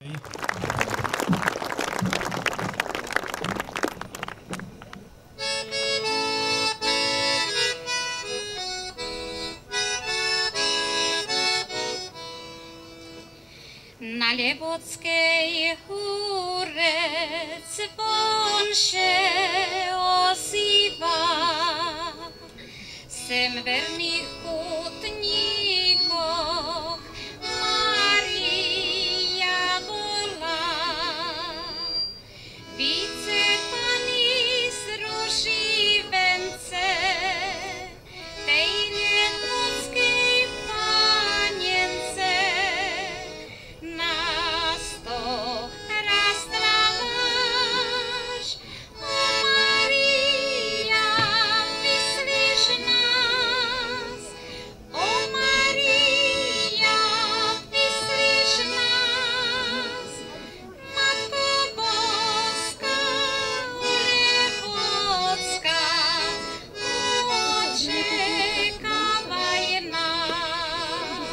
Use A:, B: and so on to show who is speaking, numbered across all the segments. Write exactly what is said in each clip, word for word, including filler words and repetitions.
A: Milí.
B: Na Levockej húre zvon się ozýva, sem verných putníkoch Mária volá. Více Pani z ruží vence, tej Levockej panience, nás to raz zdraváš, o Maria, vyslíš nás, o Maria, vyslíš nás, Matko Božská, Levocká, očekávaj nás.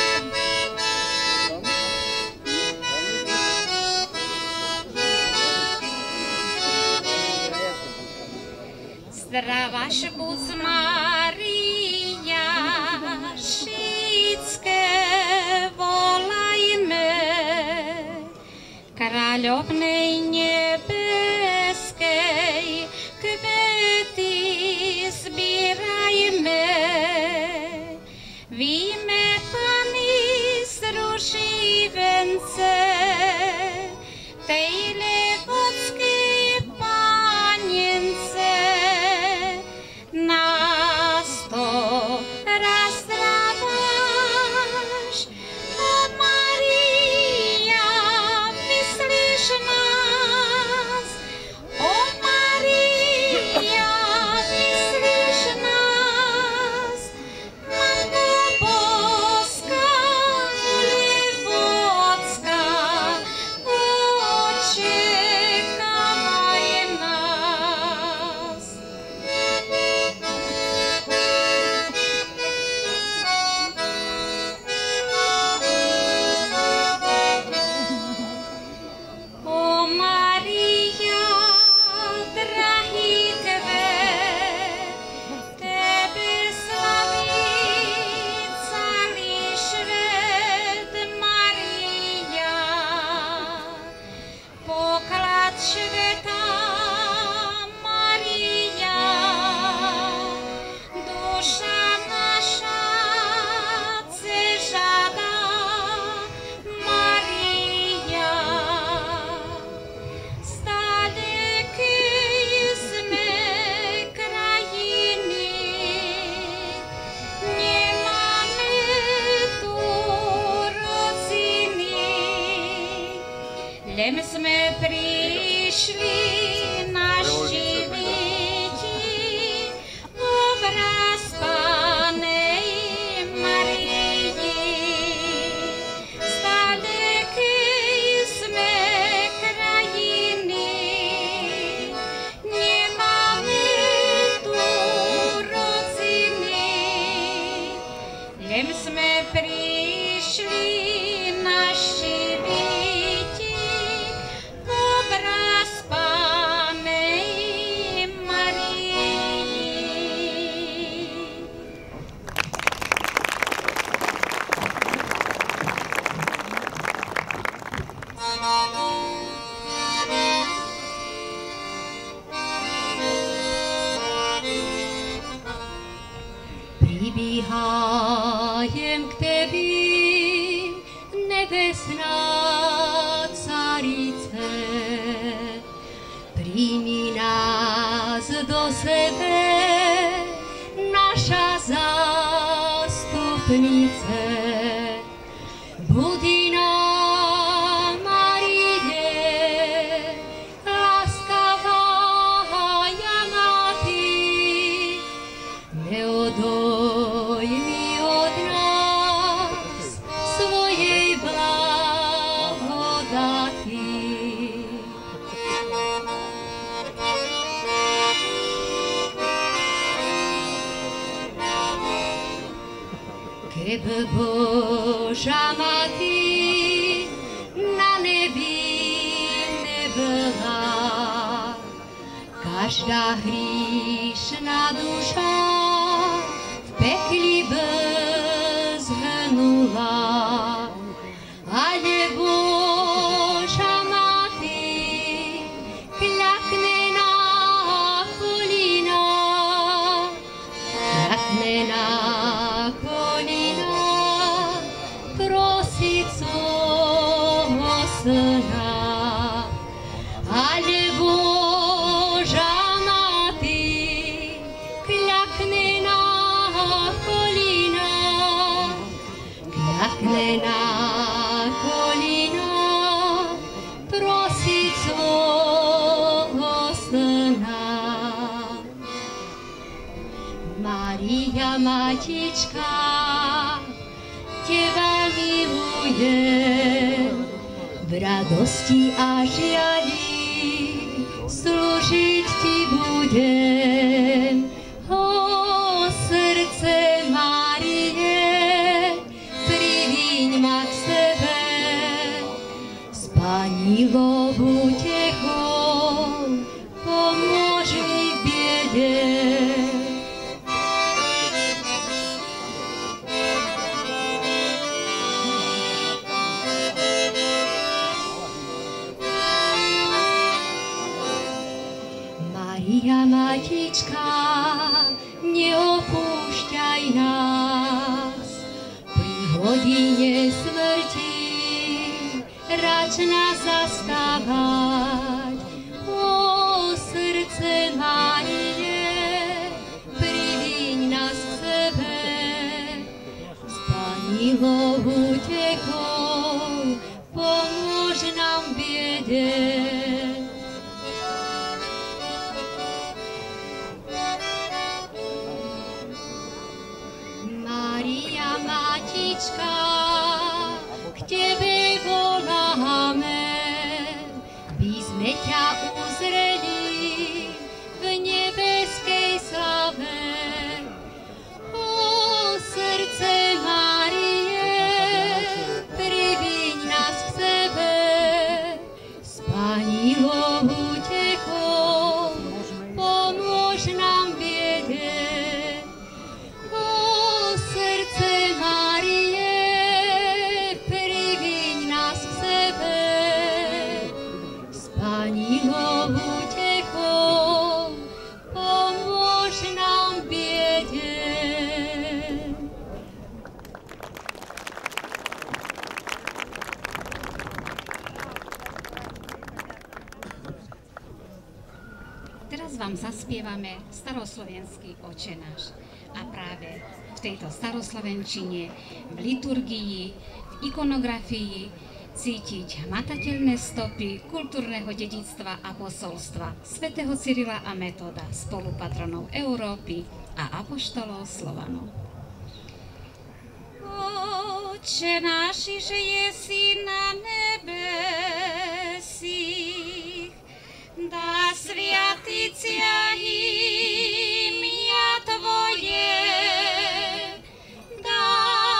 B: Zdraváš buď Mária, všetké volajme, kráľovnej nebeskej, kvety zbierajme. Víme Pani z ruží vence, tej Levockej panience, nás to raz zdraváš, o Maria, vyslíš nás, o Maria, vyslíš nás, Matko Božská, Levocká, očekávaj nás. O Maria, drahý kvet, tebe slaví celý svet, Maria, poklad sveta, Maria, duša naša chce žada, Maria. Z dalekej sme krajiny, nemáme tu rodziny, len sme prišli navštíviť obraz Pannej Marii. Z dalekej sme krajiny, nemáme tu rodziny, len sme prišli navštíviť obraz Pannej Marii.
C: Pribíhajem k Tebi, nebesná carice, príjmi nás do sebe, naša zástupnice. Budi nám, Marie, láskavá Mati, neodojmi od nás svojej blahodati. Keby Boža Mati na nebi každá hriešná duša v pekli by zhnula. Ale Boža Mati kľakne na kolína, kľakne na kolína, prosiť svojho syna. Ale Boža Mati kľakne na kolína, kľakne na kolína, prosiť svojho syna. Mária, Matička, Teba milujem, v radosti a žiali slúžiť Ti budem. O srdce Márie, priviň ma k sebe, Spánilou utechou, pomôž mi v biede. Mária, Matička, neopúšťaj nás pri hodine smrti, rač nás zastávať. O srdce Márie, priviň nás k sebe, Spánilou utechou, pomôž nám v biede. Mária, Matička, k Tebe voláme, by sme ťa uzreli v nebeskej slave. O srdce Márie, priviň nás k sebe, Spánilou utechou, pomôž nám v biede. Spánilou utechou, pomôž nám v biede.
B: Teraz vám zaspievame staroslovenský Otče náš. A práve v tejto staroslovenčine, v liturgii, v ikonografii cítiť hmatateľné stopy kultúrneho dedičstva a posolstva svätého Cyrila a Metoda, spolupatronov Európy a apoštolov Slovanov. Otče náš, že jesi na nebesích, dá sviatiť ťa im'я Tvoje, dá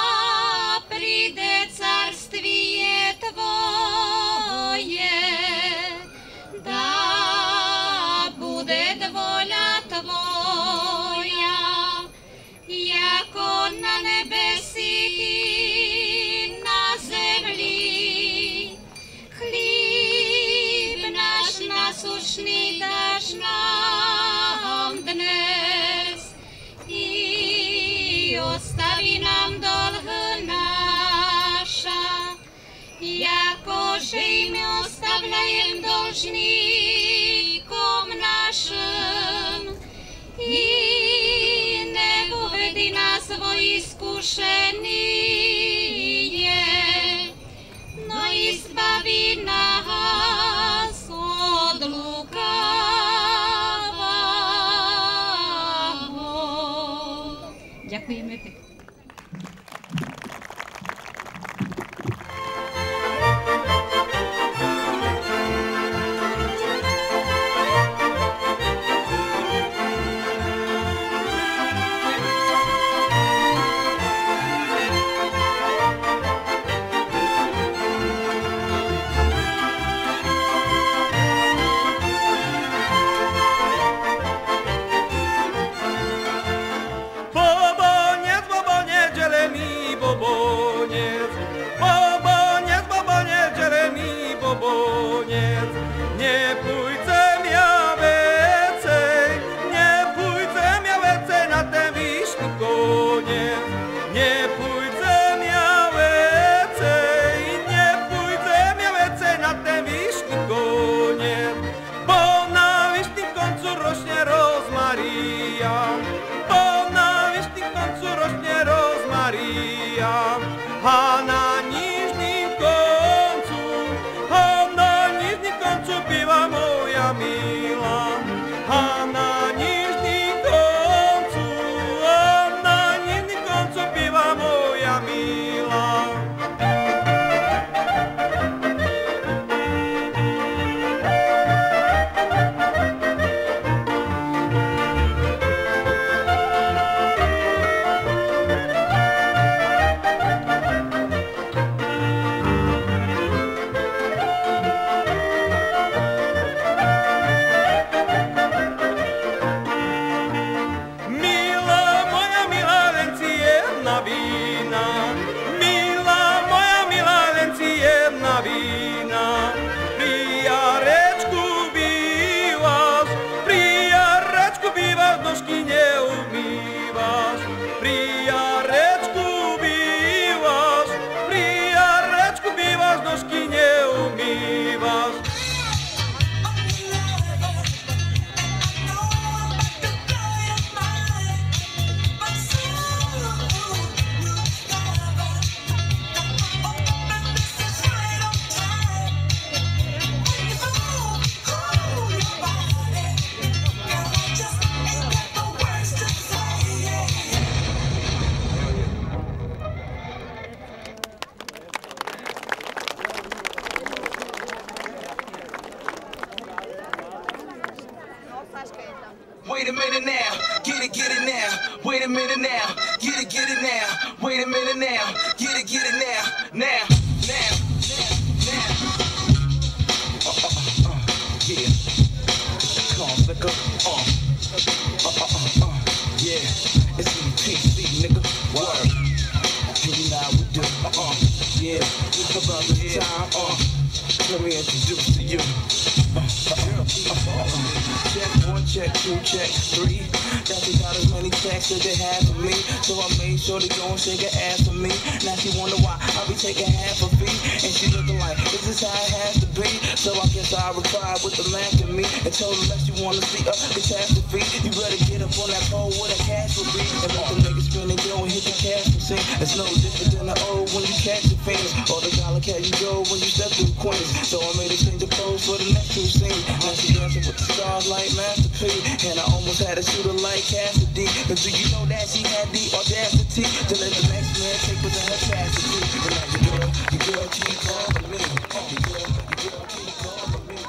B: príde carstwie Tvoje, dá bude воля Tvoja, jako na nebesích i na землі. Хліб наш насущний даш нам днес, и остави нам долг наша, яко же и мы оставляем должником нашим, и не введи нас во искушение, но избави нас от lukavého. Ďakujeme pekne.
A: Wait a minute now, get it, get it now. Wait a minute now, get it, get it now. Now, now, now, now. Uh, uh, uh, uh, yeah. Calm, nigga. Uh, uh, uh, uh, uh, yeah. It's in P C, nigga. Word. Here now we do. Uh, uh, yeah. It's about this time. Uh, let me introduce to you. Uh, uh, uh, uh, uh. Check one, check two, check three. That they got as many checks as they had for me. So I made sure they go and shake her ass for me. Now she wonder why I be taking half a fee. And she looking like, is this how it has to be? So I guess I replied with the Mac in me. And told her unless you wanna see a catastrophe, you better get up on that pole where the cash will be. And let the niggas spin and go and hit the cash machine. It's no different than the old when you catch the fiends. Or the dollar cash you go when you step through Queens. So I made her change the pose for the next two scenes. Now she dancing with the stars like Master P. And I almost had to shoot her like Cassidy. But do you know that she had the audacity to let the next man take within her chastity? And now your girl, your girl keep calling me. Your girl, your girl keep calling me.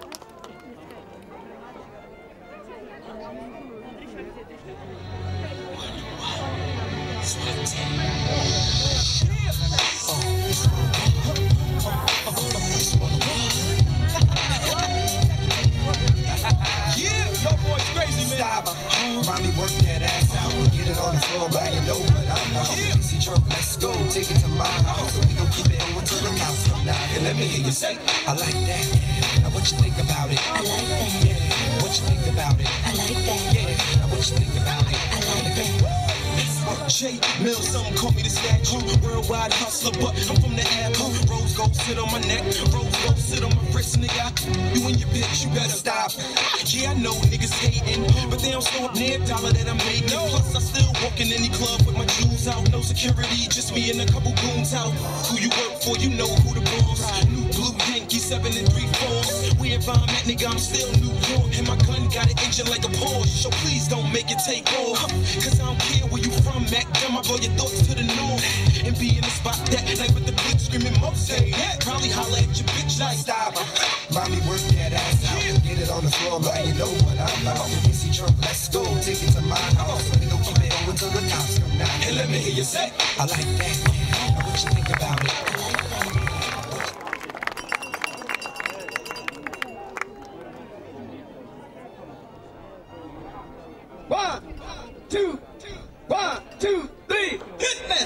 D: Mommy work that ass out, get it on the floor, bag it over, I'm out. Easy truck, let's go, take it to my house. We gon' keep it over till the cows come down. And let me hear you say, I like that. Now what you think about it?
E: I like that.
D: Yeah. What you think about it?
E: I like that.
D: Yeah. Now what you think about it?
E: I like that.
D: J Mills, some call me the statue. Worldwide hustler, but I'm from the apple. Rose gold sit on my neck, rose gold sit on my wrist, nigga. You and your bitch, you better stop. Yeah, I know niggas hating, but they don't slow up near dollar that I'm making. Plus, I still walk in any club with my jewels out. No security, just me and a couple goons out. Who you work for, you know who the boss. New blue Yankee, seven and three fours. Wherever I'm at, nigga, I'm still New York. And my gun got an engine like a Porsche. So please don't make it take off. Cause I don't care where you from, Mac. Damn, I blow your thoughts to the north. And be in the spot that night with the blick screaming Mose. Probably holler at your bitch like stop. Mommy work that ass out, get it on the floor, but you know what I'm about. Easy truck, let's go, take it to my house. We gon' keep it over till the cops come down.
A: And let me hear you say,
D: I like that. Now what you think about it?
E: I like that.
A: one, two, one, two, three, hit that!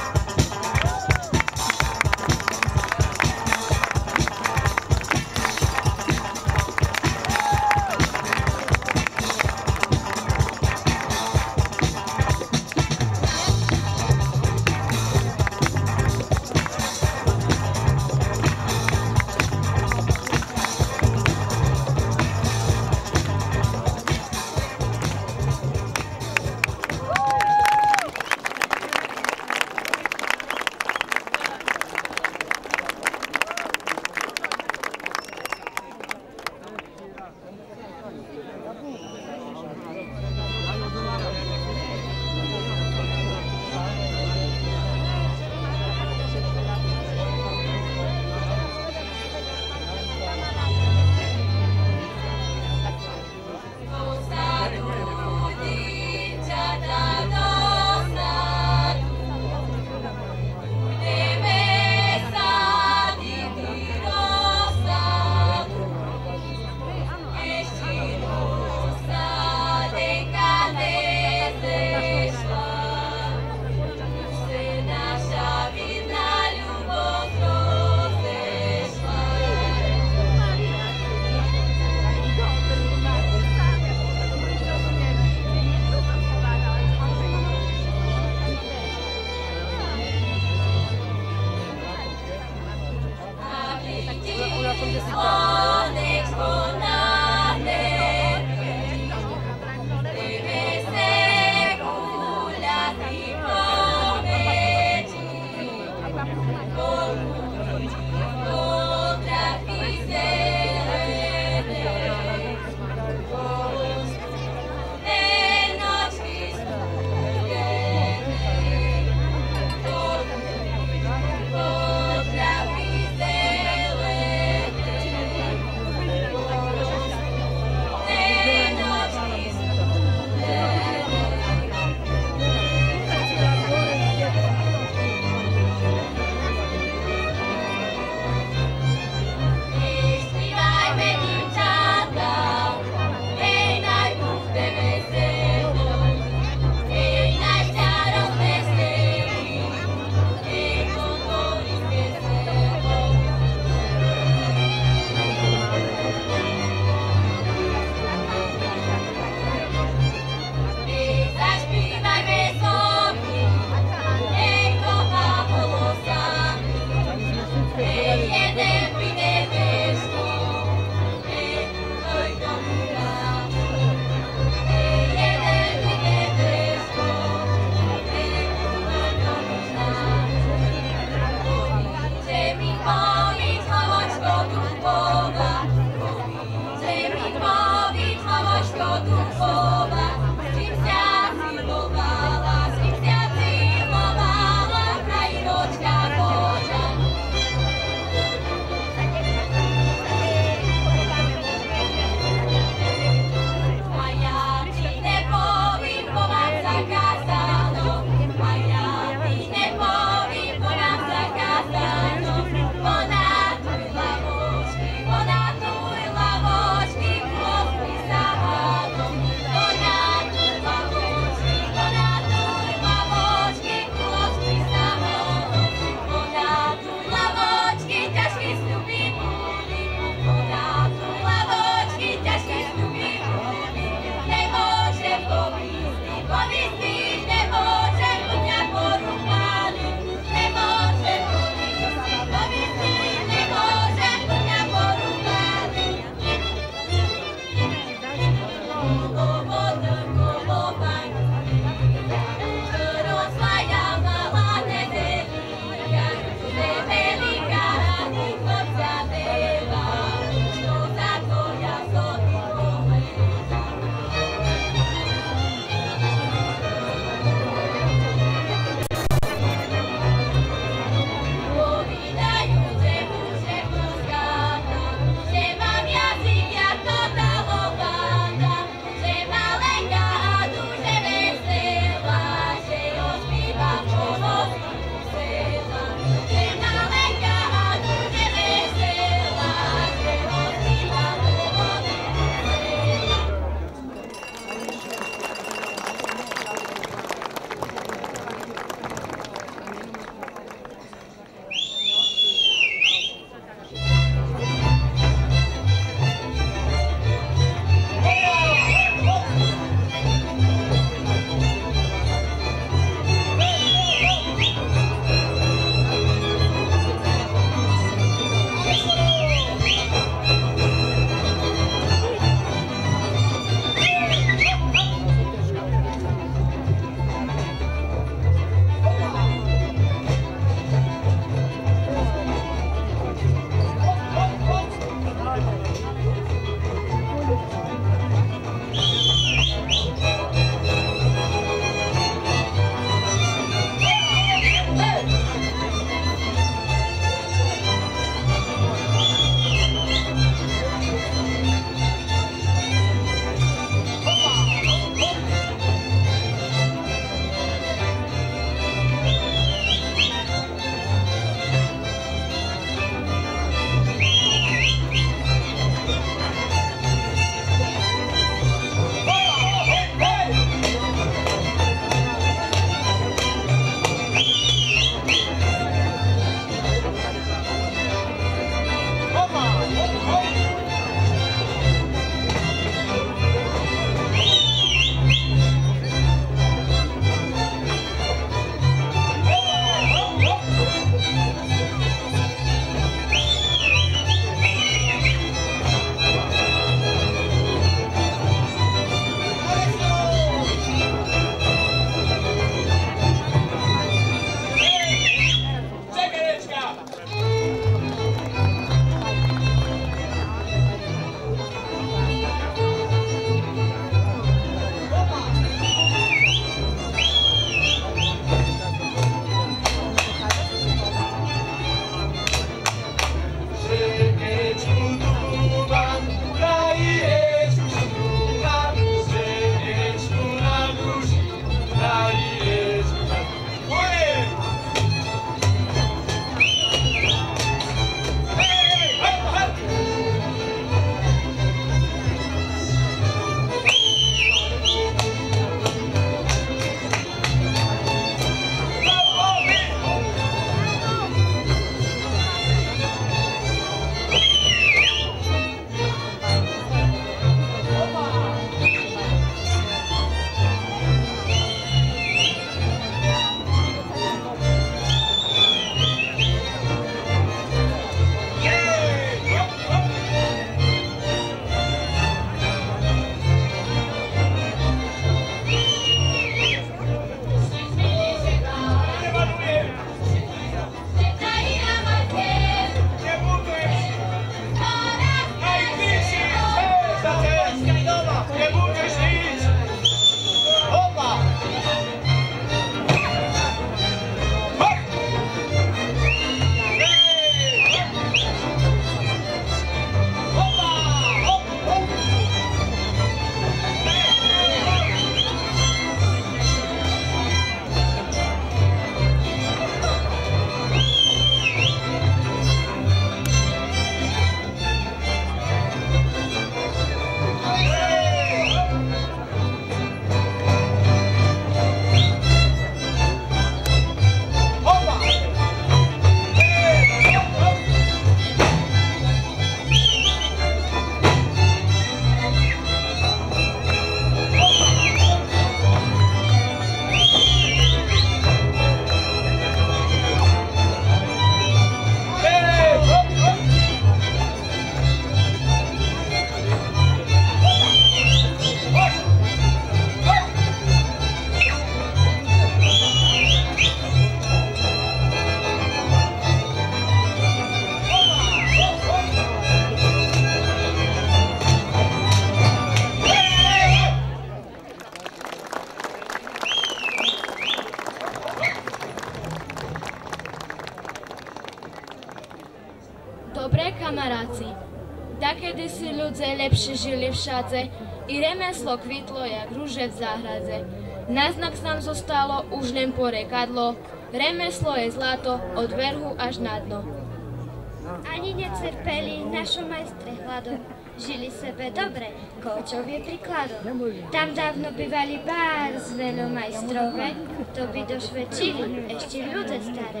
E: kamaráci, dakedy si ľudia lepšie žili všade, i remeslo kvitlo jak rúže v záhradze. Na znak nám zostalo už len porekadlo, remeslo je zlato od vrhu až na dno.
F: Ani necerpeli našo majstre hladom, žili sebe dobre, koučov je príkladom. Tam dávno bývali bárs veľomajstrové, to by došvedčili ešte ľudia staré.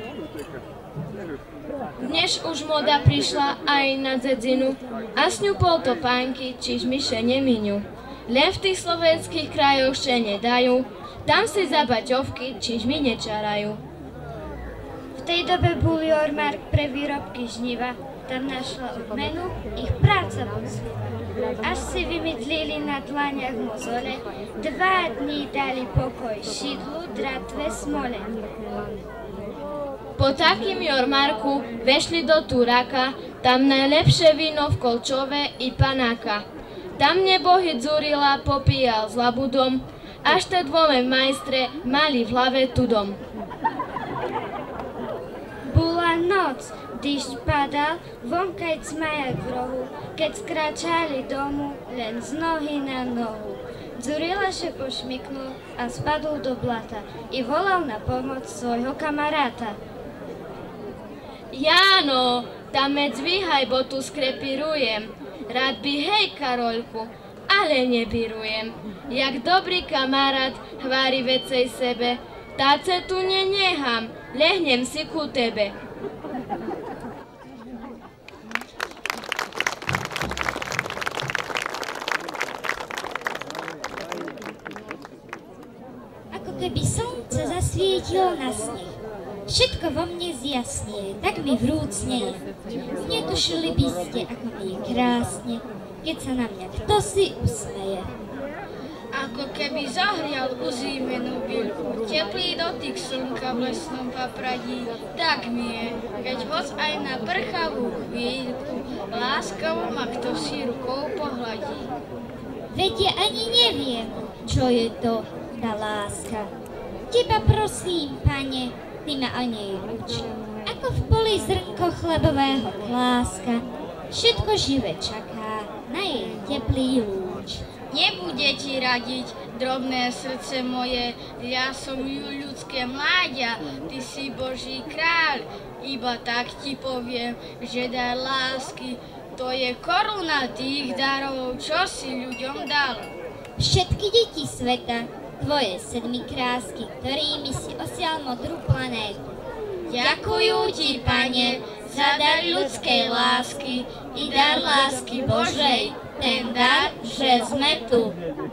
E: Dnes už moda prišla aj na dzedzinu a s ňu pol topánky, čiž myše nemiňu. Len v tých slovenských krajoch še nedajú, tam si za baťovky, čiž mi nečarajú.
F: V tej dobe bol jormark pre výrobky žniva, tam našla odmenu ich práca poctivá. Až si vymydlili na dlaniach mozole, dva dní dali pokoj šidlu, dratve, smole.
E: Po takým jormarku vešli do Turaka, tam najlepšie víno v Kolčove i panáka. Tam nebohy dzurila, popíjal s labudom, až te dvome majstre mali v hlave tudom.
F: Bola noc, dyšť padal, vonkaj cmajak v rohu, keď skráčali domu len z nohy na nohu. Dzurila še pošmyknul a spadol do blata i volal na pomoc svojho kamaráta.
E: Jáno, tam me dvíhaj, bo tu skrepirujem. Rád by hej, Karolku, ale nebirujem. Jak dobrý kamarát hvári vecej sebe, táce tu nenechám, lehnem si ku tebe.
F: Ako keby slnce zasvietilo na sneh. Všetko vo mne zjasnie, tak mi vrúcne. Netušili by ste, ako mi je krásne, keď sa na mňa kto si usmeje.
B: Ako keby zahrial uzímenú bylku, teplý dotyk slnka v lesnom papradí, tak mi je, keď hoď aj na prchavú chvíľku, láskavo ma kto si rukou pohľadí.
F: Veď ja ani neviem, čo je to tá láska. Teba prosím, pane, ty ma o nej uč. Ako v poli zrnko chlebového kláska, všetko živé čaká na jej teplý lúč.
B: Nebude ti radiť, drobné srdce moje, ja som ľudské mláďa, ty si Boží kráľ, iba tak ti poviem, že dar lásky, to je koruna tých darov, čo si ľuďom dal.
F: Všetky deti sveta, tvoje sedmi krásky, ktorými si osial modrú planétu.
B: Ďakujú ti, pane, za dar ľudskej lásky i dar lásky Božej, ten dar, že sme tu.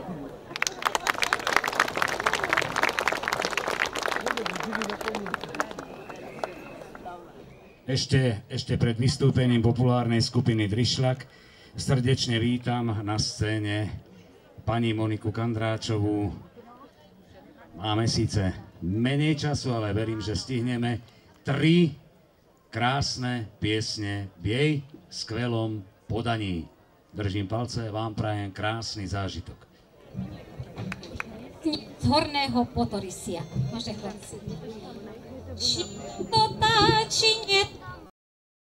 G: Ešte, ešte pred vystúpením populárnej skupiny Drišľak srdečne vítam na scéne pani Moniku Kandráčovú. Máme síce menej času, ale verím, že stihneme tri krásne piesne v jej skvelom podaní. Držím palce, vám prajem krásny zážitok.
C: Z horného potorysia. Naše chlapci. Či to tá